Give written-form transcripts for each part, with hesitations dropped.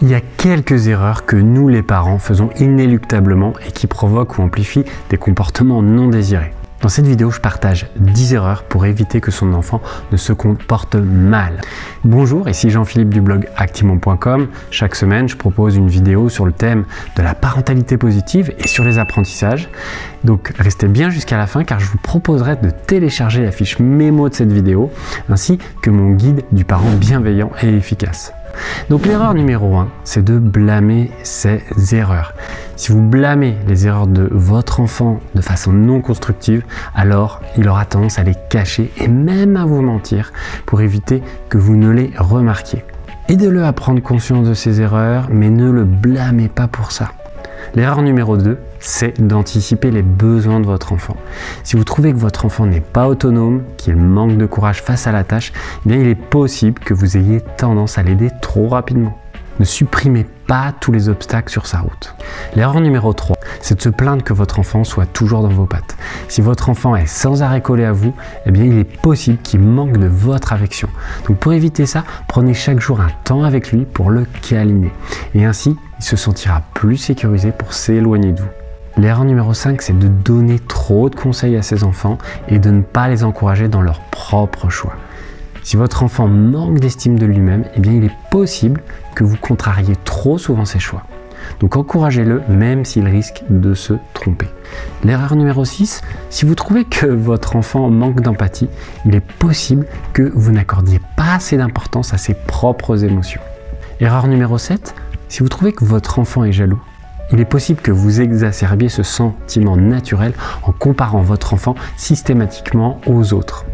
Il y a quelques erreurs que nous les parents faisons inéluctablement et qui provoquent ou amplifient des comportements non désirés. Dans cette vidéo, je partage 10 erreurs pour éviter que son enfant ne se comporte mal. Bonjour, ici Jean-Philippe du blog actimon.com. Chaque semaine, je propose une vidéo sur le thème de la parentalité positive et sur les apprentissages. Donc restez bien jusqu'à la fin car je vous proposerai de télécharger la fiche mémo de cette vidéo ainsi que mon guide du parent bienveillant et efficace. Donc l'erreur numéro 1, c'est de blâmer ses erreurs. Si vous blâmez les erreurs de votre enfant de façon non constructive, alors il aura tendance à les cacher et même à vous mentir pour éviter que vous ne les remarquiez. Aidez-le à prendre conscience de ses erreurs, mais ne le blâmez pas pour ça. L'erreur numéro 2, c'est d'anticiper les besoins de votre enfant. Si vous trouvez que votre enfant n'est pas autonome, qu'il manque de courage face à la tâche, eh bien il est possible que vous ayez tendance à l'aider trop rapidement. Ne supprimez pas tous les obstacles sur sa route. L'erreur numéro 3, c'est de se plaindre que votre enfant soit toujours dans vos pattes. Si votre enfant est sans arrêt collé à vous, eh bien il est possible qu'il manque de votre affection. Donc pour éviter ça, prenez chaque jour un temps avec lui pour le câliner. Et ainsi, il se sentira plus sécurisé pour s'éloigner de vous. L'erreur numéro 5, c'est de donner trop de conseils à ses enfants et de ne pas les encourager dans leur propre choix. Si votre enfant manque d'estime de lui-même, eh bien il est possible que vous contrariez trop souvent ses choix. Donc encouragez-le même s'il risque de se tromper. L'erreur numéro 6, si vous trouvez que votre enfant manque d'empathie, il est possible que vous n'accordiez pas assez d'importance à ses propres émotions. Erreur numéro 7, si vous trouvez que votre enfant est jaloux, il est possible que vous exacerbiez ce sentiment naturel en comparant votre enfant systématiquement aux autres.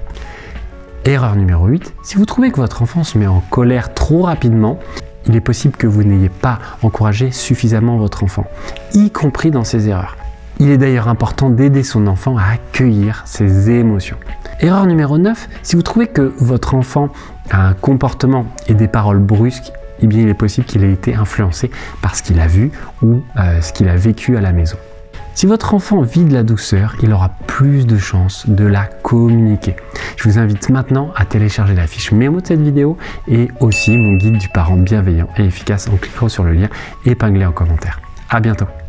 Erreur numéro 8, si vous trouvez que votre enfant se met en colère trop rapidement, il est possible que vous n'ayez pas encouragé suffisamment votre enfant, y compris dans ses erreurs. Il est d'ailleurs important d'aider son enfant à accueillir ses émotions. Erreur numéro 9, si vous trouvez que votre enfant a un comportement et des paroles brusques, eh bien il est possible qu'il ait été influencé par ce qu'il a vu ou ce qu'il a vécu à la maison. Si votre enfant vit de la douceur, il aura plus de chances de la communiquer. Je vous invite maintenant à télécharger la fiche mémo de cette vidéo et aussi mon guide du parent bienveillant et efficace en cliquant sur le lien épinglé en commentaire. À bientôt.